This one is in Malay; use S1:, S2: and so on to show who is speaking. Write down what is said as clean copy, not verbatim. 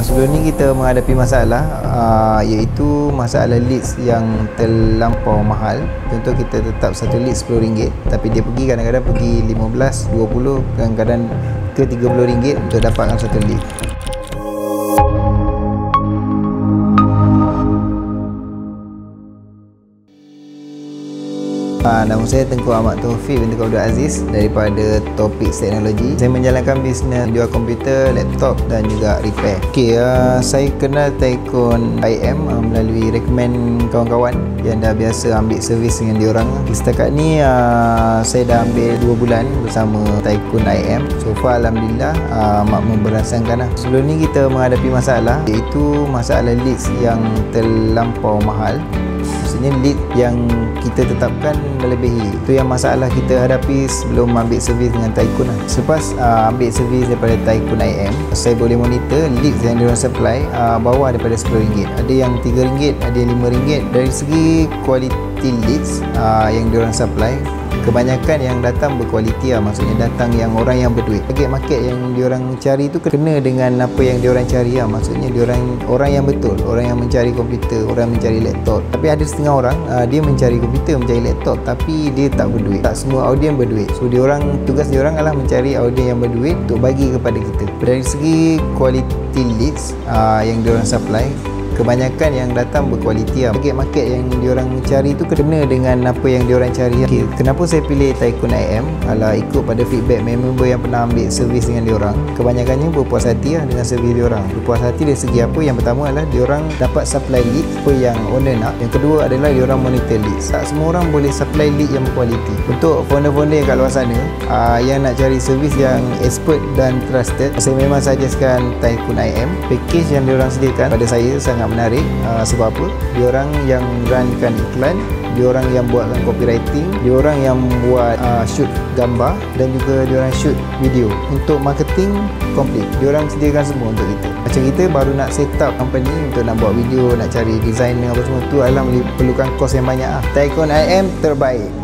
S1: Sebelum ni kita menghadapi masalah iaitu masalah leads yang terlampau mahal. Contoh kita tetap satu lead RM10 tapi dia pergi kadang-kadang pergi 15, 20, kadang-kadang ke RM30 untuk dapatkan satu lead. Nama saya Tengku Ahmad Taufik binti Abdul Aziz daripada Topics Teknologi. Saya menjalankan bisnes jual komputer, laptop dan juga repair. Saya kenal Tycoon IM melalui recommend kawan-kawan yang dah biasa ambil servis dengan diorang. Setakat ni saya dah ambil 2 bulan bersama Tycoon IM. So far alhamdulillah makmur berasakan. Sebelum ni kita menghadapi masalah iaitu masalah leads yang terlampau mahal. Maksudnya lead yang kita tetapkan melebihi. Itu yang masalah kita hadapi sebelum ambil servis dengan Tycoon. Selepas ambil servis daripada Tycoon IM, saya boleh monitor leads yang diorang supply bawah daripada RM10. Ada yang RM3, ada yang RM5. Dari segi kualiti leads yang diorang supply, kebanyakan yang datang berkualiti maksudnya datang yang orang yang berduit. Target market yang diorang cari tu kena dengan apa yang diorang cari maksudnya diorang orang yang betul, orang yang mencari komputer, orang mencari laptop. Tapi ada setengah orang dia mencari komputer, mencari laptop tapi dia tak berduit. Tak semua audien berduit. So tugas diorang adalah mencari audien yang berduit untuk bagi kepada kita. Dari segi kualiti leads yang diorang supply, kebanyakan yang datang berkualiti. Target market yang diorang cari tu kena dengan apa yang diorang cari. Kenapa saya pilih Tycoon IM adalah ikut pada feedback member yang pernah ambil servis dengan diorang. Kebanyakannya berpuas hati dengan servis diorang. Berpuas hati dari segi apa? Yang pertama adalah diorang dapat supply lead apa yang owner nak. Yang kedua adalah diorang monitor lead. Tak semua orang boleh supply lead yang berkualiti. Untuk founder-founder yang kat luar sana yang nak cari servis yang expert dan trusted, saya memang suggestkan Tycoon IM. Package yang diorang sediakan pada saya sangat menarik. Sebab apa? Diorang yang runkan iklan, diorang yang buatkan copywriting, diorang yang buat shoot gambar dan juga diorang shoot video. Untuk marketing komplit, diorang sediakan semua untuk kita. Macam kita baru nak set up company untuk nak buat video, nak cari designer apa semua tu adalah perlukan kos yang banyak. Tycoon IM terbaik.